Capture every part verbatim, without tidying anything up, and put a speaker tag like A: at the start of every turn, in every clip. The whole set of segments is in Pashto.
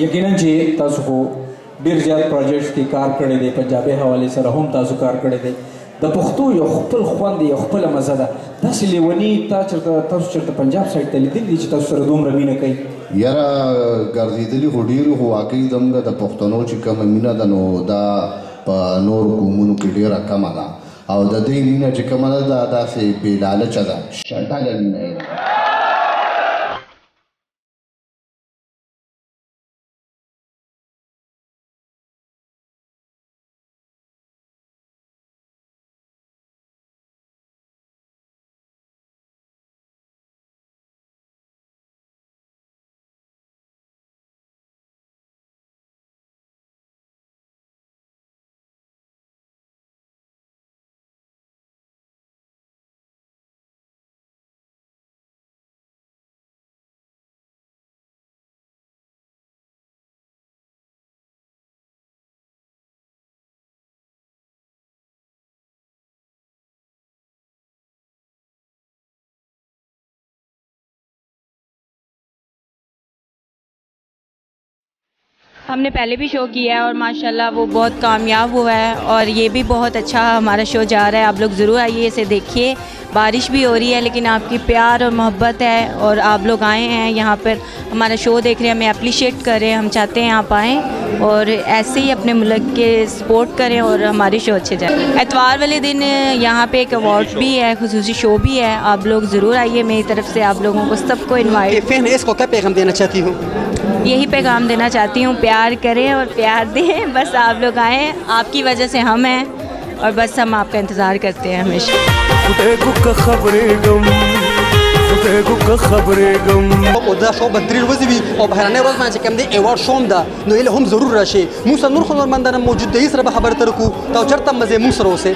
A: یقینا چې تاسو خو ډېر زیات پروجیکټس کې کار کړی دی، پنجابي حوالې سره هم تاسو کار کړی دی. د پښتو یو خپل خوند یو خپله مزه ده. داسې لیوني تا چېرته تاسو چېرته پنجاب سایډ ته لیدلي دي چې تاسو سره دومره مینه کوي؟
B: یاره ګرځېدلي خو ډېرو، خو واقعي زموږ د پښتنو چې کومه مینه ده نو دا په نورو قومونو کې ډېره کمه ده، او د دې مینه چې کومه ده دا داسې بې لالچه ده، شډله مینه یې ده.
C: हमने पहले भी शो किया है और माशाल्लाह वो बहुत कामयाब हुआ है और ये भी बहुत अच्छा हमारा शो जा रहा है. आप लोग ज़रूर आइए, इसे देखिए. बारिश भी हो रही है लेकिन आपकी प्यार और मोहब्बत है और आप लोग आए हैं यहाँ पर हमारा शो देख रहे हैं, हमें अप्रिशिएट करें. हम चाहते हैं आप आएँ और ऐसे ही अपने मुल्क के सपोर्ट करें और हमारे शो अच्छे जाए. एतवार वाले दिन यहाँ पे एक अवार्ड भी है, खुसूसी शो भी है. आप लोग ज़रूर आइए, मेरी तरफ से आप लोगों को सबको इन्वाइट.
D: इसको क्या पैगाम देना चाहती हूँ?
C: यही पैगाम देना चाहती हूँ, प्यार करें और प्यार दें. बस आप लोग आएँ, आपकी वजह से हम हैं और बस हम आपका इंतज़ार करते हैं हमेशा.
D: دا شو به درې ورځې وي او بهرنۍ ورځ باندې چې کوم دی ایوارډ شو هم ده نو هیله هم ضرور راشي. موږ سره نور هنرمندان هم موجود دی، سره به خبرې اترې کوو. تا چېرته مزې موږ سره اوسئ.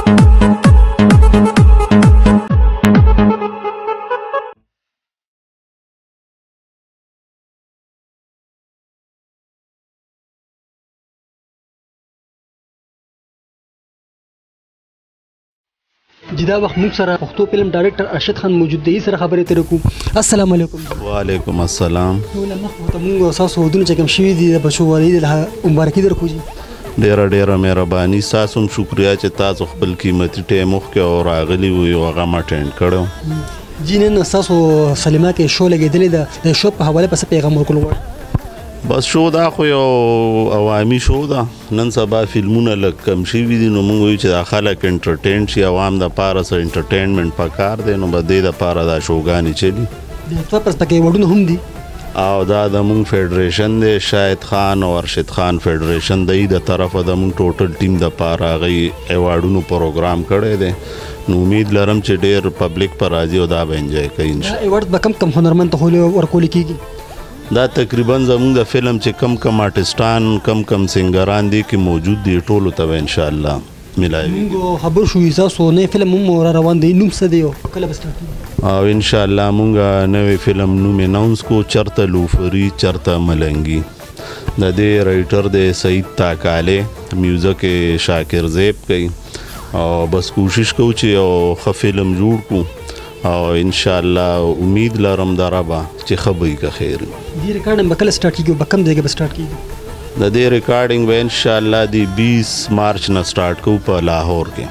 D: جی دا وخت موږ سره پښتو فلم ډایرکټر ارشد خان موجود دی، سره خبرې اترې کوو. السلام علیکم.
E: وعلیکم السلام.
D: ټول مخ ته موږ ستاسو ودونه چې کوم شوي دي د بچو والدې د مبارکي درکوو. جي
E: ډېره ډېره مهرباني، ستاسو هم شکریه چې تاسو خپل قیمتي ټایم وښکې او راغلي وئ او هغه م اټینډ کړی.
D: جي نن ستاسو سلیما کې شو لګېدلې ده، د شو په حواله به څه پیغام ورکول غواړئ؟
E: بس شو دا خو یو عوامي شو ده. نن سبا فلمونه لږ کم شوي دي نو موږ وایو چې دا خلک انټرټین شي، عوام دپاره څه انټرټینمنټ پکار دی نو به دې دپاره دا شوګانې چلي.
D: د اتوا پس پکې ایوارډونه هم دي
E: او دا د مونږ فیډریشن دی، شاهد خان او ارشد خان فیډریشن دی د طرفه د مونږ ټوټل ټیم دپاره هغوی ایوارډونو پروګرام کړی دی. نو امید لرم چې ډېر پبلک په راځي او دا به انجوی کوي.
D: ایوارډ به کم کم هنرمند ته ورکول کېږي؟
E: دا تقریبا زموږ د فلم چې کم کم آرټسټان کم کم سنګران دي کې موجود دي ټولو ته به انشاءالله ملاوي.
D: موږ خبر شو تاسو نوی فلم هم را روان دی، نوم څه دی او کله به سټارټ کېږي؟
E: او انشاءالله موږ نوی فلم نوم اناونس کو، چرته لوفري چرته ملنګي. د دې رایټر دی سعید تاکاله، میوزک شاکر زیب کوي او بس کوشش کوو چې یو ښه فلم جوړ کړو او انشاءالله امید لرم د ربه چې ښه به وي که خیر وي.
D: دې ریکارډنګ به کله سټارټ کېږي او په کوم ځای کې به سټارټ کېږي؟
E: د دې ریکارډنګ به انشاءالله د بیس مارچ نه سټارټ کوو په لاهور کې.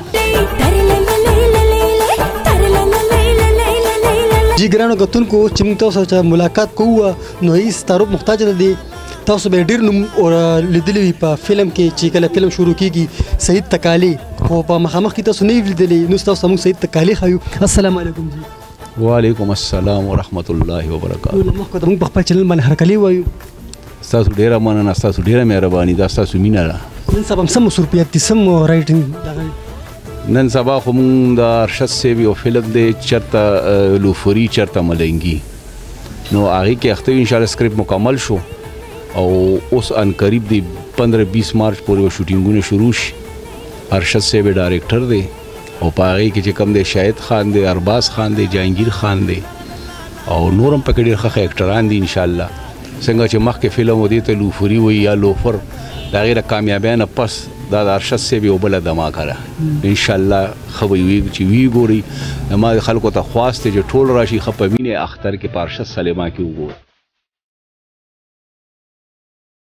D: جی ګرانو کتونکو چې موږ تاسو سره ملاقات کوو نو هیڅ تعارف محتاج نه دی. تاسو به ډېر نوم لیدلی وي په فلم کې چې کله فلم شروع کېږي سعید تکالي، خو په مخامخ کې تاسو نه یې لیدلی. نو تاسو موږ سعید تکالي ښیو. السلام علیکم. جی
F: وعلیکم السلام ورحمت الله وبرکاته.
D: مخکې ته موږ په خپل چینل باندې هرکلی وایو.
F: ستاسو ډېره مننه، ستاسو ډېره مهرباني، دا ستاسو مینه ده.
D: نن سبا هم څه مصروفیت دي، څه رایټنګ دغه؟
F: نن سبا خو مونږ د ارشد صاحب یو فلم دی چرته لوفري چرته ملنګي، نو هغې کې اخته انشاءالله سکرپټ مکمل شو او اوس ان قریب دی پندرہ بیس مارچ پورې به شوټینګونه شروع شي. ارشد صاحب ډایرکټر دی او په هغې کې چې کوم دی شاهد خان دی، ارباز خان دی، جهانگیر خان دی او نور هم پکې ډېر ښه ښه اکټران دي انشاءالله. څنګه چې مخکې فلم و دې ته لوفري وایي یا لوفر، د هغې د کامیابۍ نه پس دا د ارشد صاحب یو بله دماکه ده. انشاءالله ښه به وي چې ویې ګورئ. زما خلکو ته خواست دی چې ټول راشي ښه په مینې اختر کې په ارشد سلیما کې وګورئ.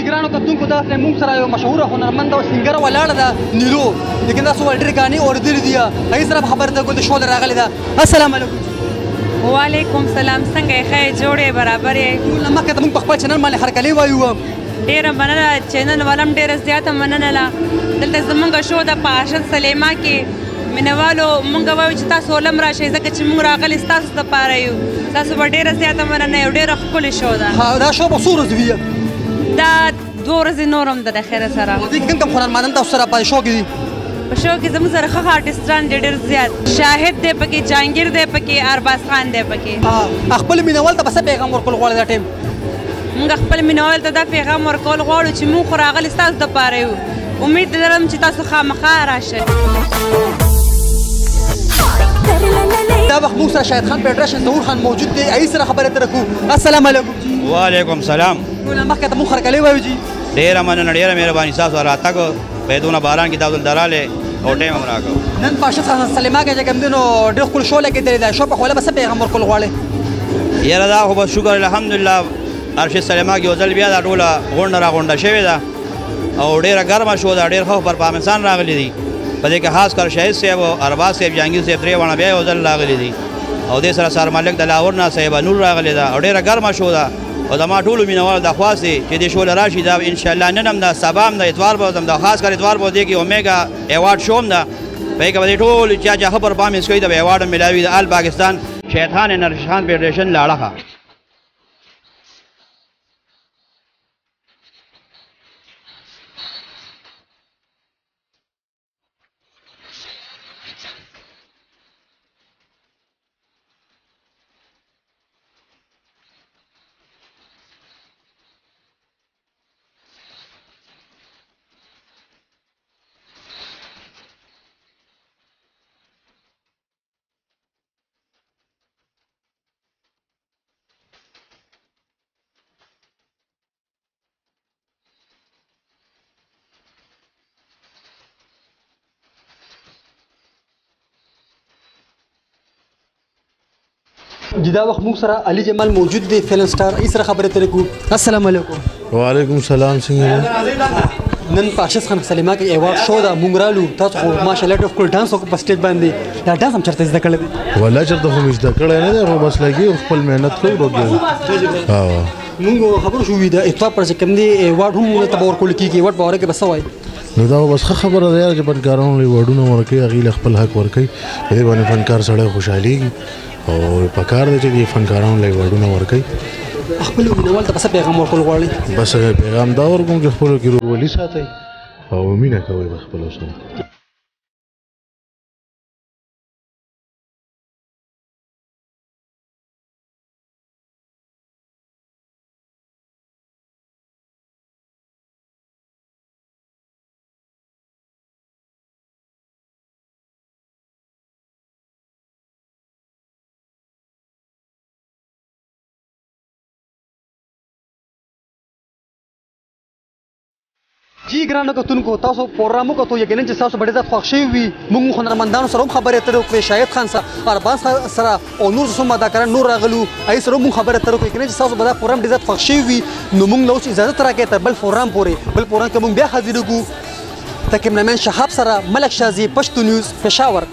D: ګرانو کتونکو دا موږ سره یو مشهوره هنرمند او سینګر ولاړه ده نیلو لیکن تاسو ول ډېرې ګانې اورېدلې دي هغې سره به خبرې ته ګل د شو راغلې ده. السلام علیکم.
G: وعلیکم سلام. څنګه یې ښه یې جوړ یې برابر یې؟
D: ټول مخکې ته موږ په خپل چینل باندې هرکلی وایو.
G: ډېره مننه چینل والا هم ډېره زیاته مننه ده. دلته زموږ شو ده په ارشد سلیما کې مینوالو موږ وایو چې تاسو ولم راشئ ځکه چې موږ راغلي ستاسو دپاره یو. تاسو به ډېره زیاته مننه یو ډېره ښکلې شو ده.
D: دا شو به څو ورځې وي؟
G: دا دوه ورځې نور هم ده د خیره سره.
D: دې کې کوم کوم هنرمندان تاسو سره په شو کې دي؟
G: په شو کې زموږ سره ښه آرټسټان دي ډېر زیات. شاهد دی پکې، جهانګیر دی پکې، ارباز خان دی پکې.
D: خپل مینوال ته به څه پیغام ورکول غواړئ دا ټایم؟
G: موږ خپل مینوال ته دا پیغام ورکول غواړو چې موږ خو راغلي ستاسو دپاره یو. امید لرم چې تاسو خامخا راشئ.
D: دا وخت موږ سره شاهد خان فیډریشن ظهور خان موجود دی. هغې سره خبرې اترې کوو. السلام علیکم.
H: وعلیکم سلام.
D: ټول مخکې ته موږ هرکلی وایو جي.
H: ډېره مننه ډېره مهرباني ستاسو راتګ په دونه باران کې تاسو درالې او ټایم هم راکړو.
D: نن په ارشد سلیما کې چې کوم دی نو ډېر ښکلې شو لګېدلې ده. شو په خوله به څه پیغام ورکول غواړئ؟
H: یاره دا خو بس شکر الحمدلله ارشد سلیما کې یو ځل بیا دا ټوله غونډه راغونډه شوې ده او ډېره ګرمه شو ده. ډېر ښه پرفارمنسان راغلي دي په دې کې خاص کر شهید صاحب او ارباز صاحب جهانګیر صاحب درې واړه بیا یو ځل راغلي دي او دې سره سر ملک د لاهور نه صاحب نور راغلی ده او ډېره ګرمه شو ده. او زما ټولو مینهوالو دا خواست دی چې دې شو له راشي دا انشاءالله نن هم ده سبا هم ده اتوار به هم ده خاص کر اتوار به دې کې اومیګا ایوارډ شو هم ده په هغې کې به دې ټول چا چې ښه پرفارمنس کوي د به ایوارډ هم میلاوي د آل پاکستان شهید خان اینډ ارشد خان فیډریشن له اړخه.
D: جی دا وخت موږ سره علي جمال موجود دی فلم سټار. هغې سره خبرې اترې کوو. السلام علیکم.
I: وعلیکم سلام. څنګه
D: نن په ارشد خان سلیما کې ایوارډ شو ده موږ رالو. تاسو خو ماشاءالله ډېر ښکلی ډانس وکړو په سټیج باندې. دا ډانس هم چېرته زده کړی دی؟
I: والله چېرته خو مې زده کړی نه دی خو بس لګي خپل محنت کوو روږدی.
D: موږ خبرو شوي د اتوار پر چې کوم دی ایوارډ هم موږ ته به ورکول کېږي. ایوارډ په باره کې به څه وایي؟
I: نو دا بس ښه خبره ده یاره چې فنکارانو له ایوارډونه ورکوي هغوی له خپل حق ورکوي. په دې باندې فنکار سړی خوشحالېږي او پکار دی چې دې فنکارانو له ایوارډونه ورکوي.
D: خپلو مینوال ته به څه پیغام ورکول غواړئ؟
I: بس پیغام دا ورکوم چې خپلو کې ورورولي ساتئ او مینه کوئ به خپلو سره.
D: جی ګرانو کتونکو تاسو پروګرام وکتو یقینا چې تاسو ډېر زیات خوښ شوي وي. موږ هنرمندانو سره هم خبرې اترې وکړې. شاهد خان سره ارباز سره او نور څه اداکاران نور راغلو. هغې سره هم موږ خبرې اترې وکړې. یقینا چې تاسو به دا پروګرام ډېر زیات خوښ شوي وي. نو موږ له اوس اجازت راکړئ تر بل پروګرام پورې. بل پروګرام کې موږ بیا حاضرېږو. د کیمرامین شهاب سره ملک شهزeb پشتو نیوز پېښور.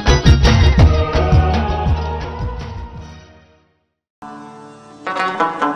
J: Thank you.